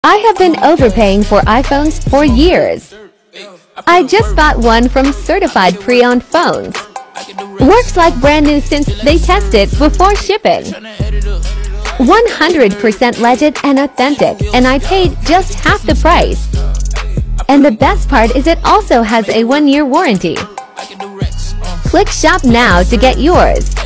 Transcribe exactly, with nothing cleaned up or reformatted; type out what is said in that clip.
I have been overpaying for iPhones for years. I just bought one from certified pre-owned phones. Works like brand new since they tested before shipping. one hundred percent legit and authentic, and I paid just half the price. And the best part is it also has a one-year warranty. Click shop now to get yours.